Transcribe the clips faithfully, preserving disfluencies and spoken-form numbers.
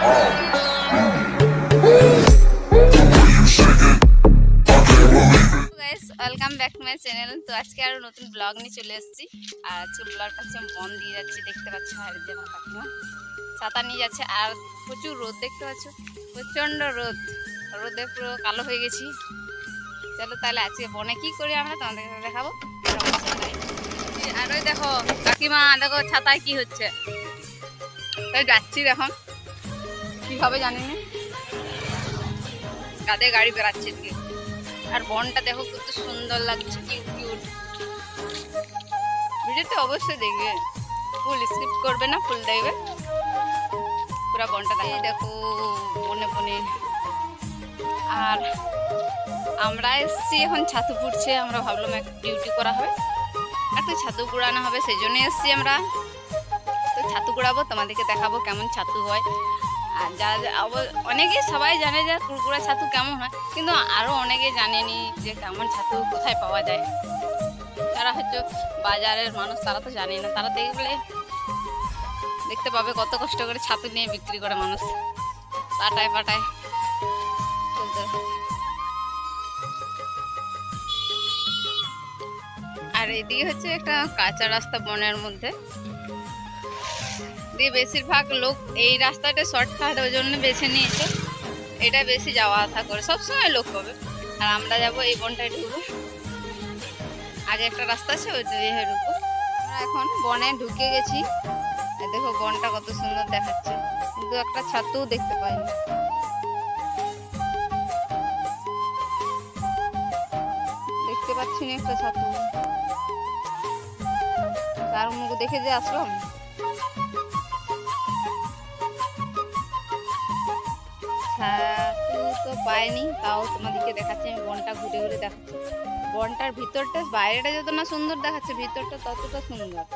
Welcome back to my channel. তো আজকে আরো নতুন ব্লগ নিয়ে চলে এসেছি। আর আজকে ব্লগটা হচ্ছে বন দিয়ে যাচ্ছি, দেখতে পাচ্ছ হাড়ি দিয়ে আমার কাকিমা ছাতা নিয়ে যাচ্ছে। আর প্রচুর রোদ দেখতে পাচ্ছ, প্রচণ্ড রোদ, রোদে পুরো কালো হয়ে গেছি। চলো তাহলে আজকে বনে কি করি আমরা তোমাদের দেখাবো। আর ওই দেখো কাকিমা, দেখো ছাতায় কি হচ্ছে, তাই যাচ্ছি। দেখো কি হবে জানি না, কাঁধে গাড়ি বেড়াচ্ছে এদিকে। আর বনটা দেখো কত সুন্দর লাগছে, কিউট কিউট। ভিডিওতে অবশ্যই দেখবে, ফুল স্কিপ করবে না, ফুল দেখবে পুরো বনটা দেখে। দেখো বনে বনে। আর আমরা এসছি এখন ছাতু পুড়ছে, আমরা ভাবলাম একটা ডিউটি করা হবে, একটু ছাতু কুড়ানো হবে, সেই জন্য এসছি আমরা। তো ছাতু কুড়াবো, তোমাদেরকে দেখাবো কেমন ছাতু হয়। আর যারা অনেকেই সবাই জানে যে কুড়কুড়া ছাতু কেমন হয়, কিন্তু আরও অনেকে জানেনি যে কেমন ছাতু কোথায় পাওয়া যায়। যারা হয়তো বাজারের মানুষ তারা তো জানে না, তারা দেখলে দেখতে পাবে কত কষ্ট করে ছাতু নিয়ে বিক্রি করে মানুষ, পাটায় পাটায় চলতে। আর এদিকে হচ্ছে একটা কাঁচা রাস্তা বনের মধ্যে দিয়ে, বেশিরভাগ লোক এই রাস্তাটা শর্টকাট ওই জন্য বেছে নিয়েছে, এটা বেশি যাওয়া আসা করে, সবসময় লোক পাবে। আর আমরা যাবো এই বনটায় ঢুকবো, আগে একটা রাস্তা আছে ওই দিয়ে ঢুকবো। আমরা এখন বনে ঢুকে গেছি। দেখো বনটা কত সুন্দর দেখাচ্ছে, কিন্তু একটা ছাতু দেখতে পাইনি। দেখতে পাচ্ছি না একটা ছাতু, তার মুখ দেখে যে আসলাম। ছাতু তো পাইনি, তাও তোমাদেরকে দেখাচ্ছি আমি, বনটা ঘুরে ঘুরে দেখাচ্ছি। বনটার ভিতরটা, বাইরেটা যত না সুন্দর দেখাচ্ছে, ভিতরটা ততটা সুন্দর।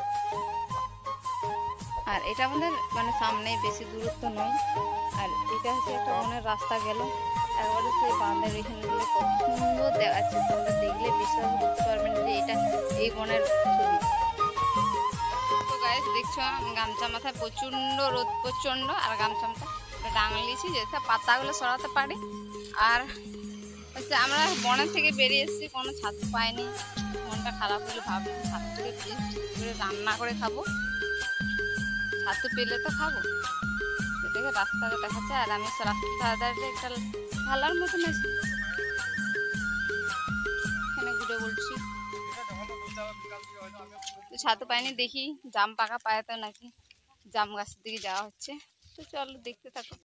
আর এটা আমাদের মানে সামনে, বেশি দূরত্ব নয়। আর এটা হচ্ছে একটা বনের রাস্তা গেল একবারে সেই বাঁধের এখানে গেলে কত সুন্দর দেখাচ্ছে, তোমরা দেখলে বিশ্বাস করতে পারবে না যে এটা এই বনের ছবি। তো গাইস দেখছো আমি গামছা মাথায়, প্রচণ্ড রোদ প্রচণ্ড, আর গামছা মাথায় ডাঙলিয়েছি যেটা পাতাগুলো সরাতে পারি। আর হচ্ছে আমরা বনের থেকে বেরিয়ে এসেছি, কোনো ছাতু পাইনি, মনটা খারাপ হলে ভাবছি ছাতু থেকে করে রান্না করে খাবো, ছাতু পেলে তো খাবো। দেখে রাস্তাটা দেখাচ্ছে, আর আমি রাস্তাটা একটা ভালার মতন আছি, এখানে ঘুরে বলছি। ছাতু পাইনি, দেখি জাম পাকা পায় তো নাকি জাম গাছের দিকে যাওয়া হচ্ছে। তো চলো দেখতে থাকো।